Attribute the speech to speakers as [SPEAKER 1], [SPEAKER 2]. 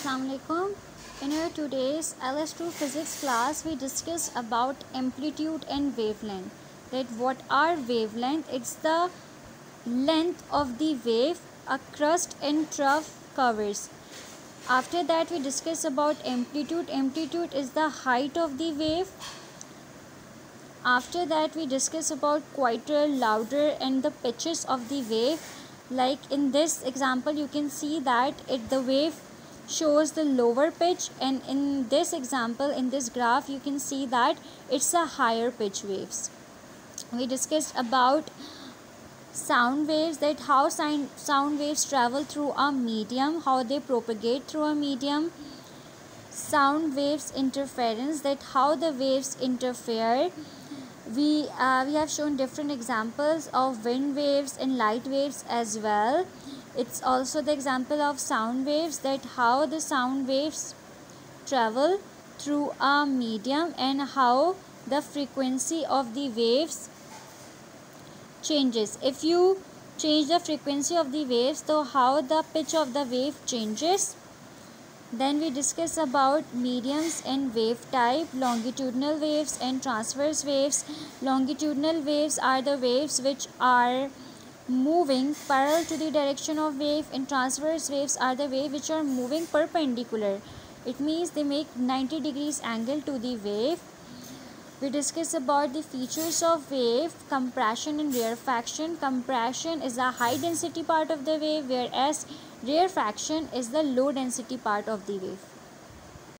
[SPEAKER 1] Assalamualaikum. In our today's LS2 physics class, we discussed about amplitude and wavelength. That what are wavelength? It's the length of the wave a crust and trough covers. After that, we discussed about amplitude. Amplitude is the height of the wave. After that, we discuss about quieter, louder, and the pitches of the wave. Like in this example, you can see that the wave shows the lower pitch, and in this example, in this graph, you can see that it's a higher pitch waves. We discussed about sound waves, that how sound waves travel through a medium, how they propagate through a medium. Sound waves interference, that how the waves interfere. We have shown different examples of wind waves and light waves as well. It's also the example of sound waves, that how the sound waves travel through a medium and how the frequency of the waves changes. If you change the frequency of the waves, so how the pitch of the wave changes. Then we discuss about mediums and wave type, longitudinal waves and transverse waves. Longitudinal waves are the waves which are moving parallel to the direction of wave, and transverse waves are the waves which are moving perpendicular. It means they make 90 degrees angle to the wave. We discuss about the features of wave, compression and rarefaction. Compression is the high density part of the wave, whereas rarefaction is the low density part of the wave.